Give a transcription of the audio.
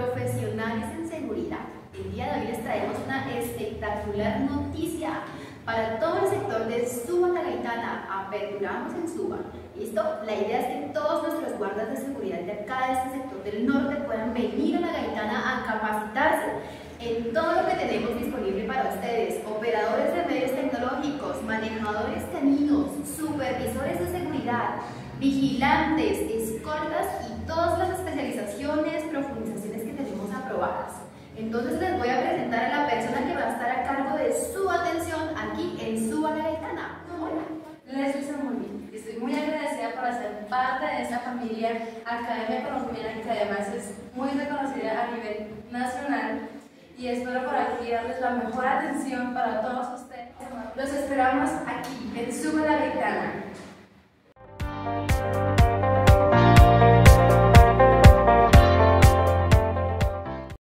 profesionales en seguridad. El día de hoy les traemos una espectacular noticia para todo el sector de Suba La Gaitana. Aperturamos en Suba. ¿Listo? La idea es que todos nuestros guardas de seguridad de acá, de este sector del norte, puedan venir a La Gaitana a capacitarse en todo lo que tenemos disponible para ustedes: operadores de medios tecnológicos, manejadores caninos, supervisores de seguridad, vigilantes, escoltas y todas las especializaciones, profundizaciones que tenemos aprobadas. Entonces les voy a presentar a la persona que va a estar a cargo de su atención aquí en Suba La Gaitana. Hola. Leslie Zamolín. Estoy muy agradecida por ser parte de esta familia academia colombiana, que además es muy reconocida a nivel nacional, y espero por aquí darles la mejor atención para todos ustedes. Los esperamos aquí en Suba La Gaitana.